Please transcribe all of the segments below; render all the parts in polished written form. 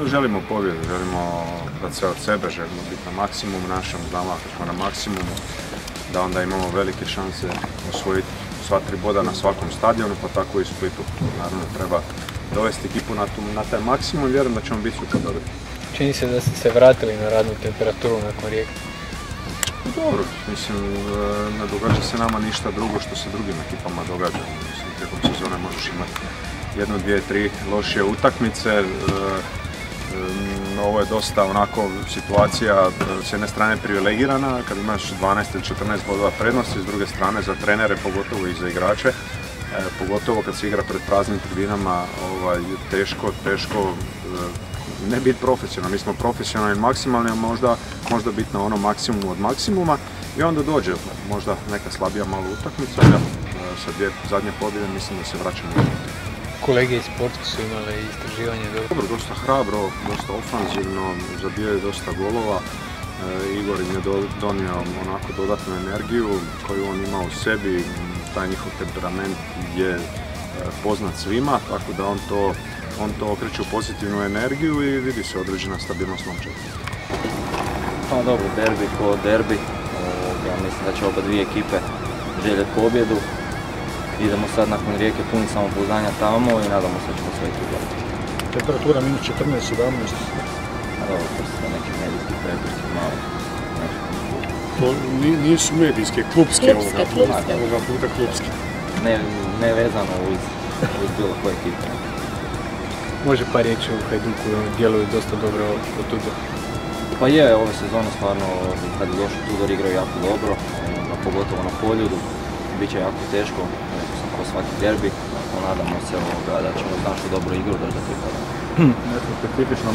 želimo pobjedu, želimo dati sve od sebe, želimo biti na maksimum našem, znamo ako smo na maksimumu, da onda imamo velike šanse osvojiti sva 3 boda na svakom stadionu, pa tako i Splitu. Naravno, treba dovesti ekipu na taj maksimum i vjerujem da ćemo biti sutra dobri. Čini se da ste se vratili na radnu temperaturu nakon Rijeke. Dobro, mislim, ne događa se nama ništa drugo što se drugim ekipama događa. Mislim, tijekom sezone možeš imati 1, 2, 3 lošije utakmice. Ovo je dosta onako situacija s jedne strane privilegirana, kad imaš 12 ili 14 bodova prednosti, s druge strane za trenere, pogotovo i za igrače. Pogotovo kad se igra pred praznim tribinama, teško ne biti profesionalni. Mi smo profesionalni maksimalni, a možda biti na onom maksimumu od maksimuma i onda dođe možda neka slabija malo utakmica. Sa 2 zadnje pobjede mislim da se vraćamo. Kolege iz sportske su imale istraživanje. Dobro, dosta hrabro, dosta ofanzivno, zabijaju dosta golova. Igor im je donio onako dodatnu energiju koju on ima u sebi. Taj njihov temperament je poznat svima, tako da on to okreće u pozitivnu energiju i vidi se određena stabilnost momčadi. Pa dobro, derbi ko derbi. Ja mislim da će oba dvije ekipe željeti pobjedu. Idemo sad nakon Rijeke puni samopouzdanja tamo i nadamo se da ćemo sve izgledati. Temperatura minus 14, 17. A dobro, to su neki medijski prepreci malo. To nisu medijske, klubske ovoga puta klubske. Ne vezano uz bilo koje ekipe. Može par riječi u Hajduku, djeluju dosta dobro od Tudor. Pa je, ove sezone stvarno, kad je došao Tudor, igraju jako dobro, pogotovo na Poljudu. Biće jako teško, rekao sam ko svaki derbi, nadamo se da ćemo uz našu dobru igru doći do 3 boda. Nešto specifično.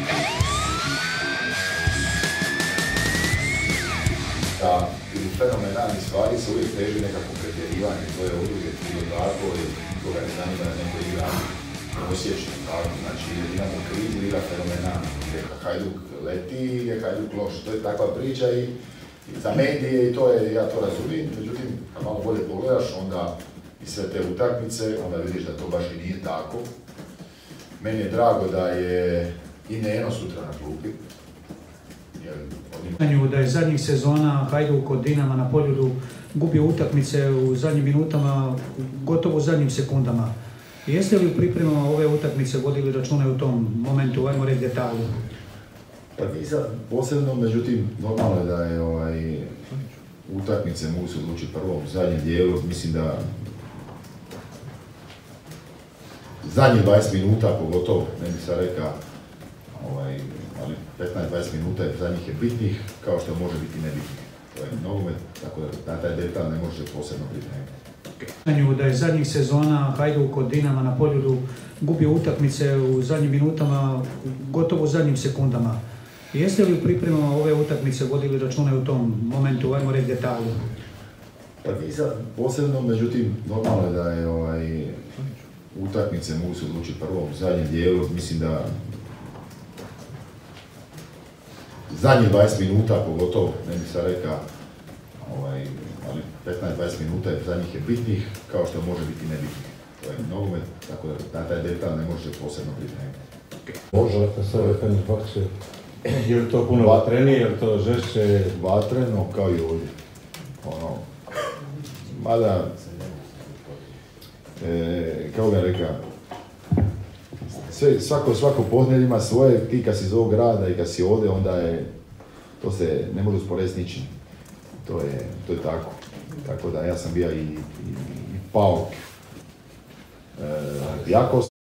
Da, u fenomenalnih stvari se uvijek teži nekako pretjerivanje, to je uvijek bilo tako i koga ne zanima da neko igra osjećno, tako, znači Dinama u krizi igra fenomenalno, Hajduk leti i je Hajduk loš, to je takva priča i za medije i to je, ja to razumijem, međutim, kad malo bolje pogledaš, onda i sve te utakmice, onda vidiš da to baš i nije tako. Meni je drago da je i Neno sutra na klupi. Da je zadnjih sezona Hajduk od Dinama na Poljudu gubio utakmice u zadnjim minutama, gotovo u zadnjim sekundama. Jeste li u pripremama ove utakmice vodili račune u tom momentu, ajmo reći detalju? Pa nisam posebno, međutim, normalno je da je utakmice mogu se odlučiti prvo u zadnjem dijelu, mislim da zadnjih 20 minuta pogotovo, ne bih sad rekao, ali 15-20 minuta za njih je bitnih, kao što može biti nebitnih. To je nogomet, tako da na taj detalj ne može posebno pripremiti. Da je zadnjih sezona Hajduk od Dinama na Poljudu gubio utakmice u zadnjim minutama, gotovo u zadnjim sekundama. Jeste li u pripremama ove utakmice vodili račune u tom momentu, ajmo reći detalju? Pa nisam posebno, međutim, normalno je da je utakmice mogu se odlučiti prvo u zadnjem dijelu, mislim da zadnjih 20 minuta pogotovo, ne bih sad rekao, ali 15-20 minuta za njih je bitnih, kao što može biti nebitnih. To je nogomet, tako da na taj detalj ne može posebno pripremiti. Može sa ove Fenerbahče, je li to puno vatrenije, je li to žešće? Vatreno kao i ovdje. Mada, kako ga rekao, svako podne ima svoje, ti kad si iz ovog grada i kad si ovdje, onda je, to se ne može usporediti s ničim. To je tako. Tako da ja sam bio i Pauk, jako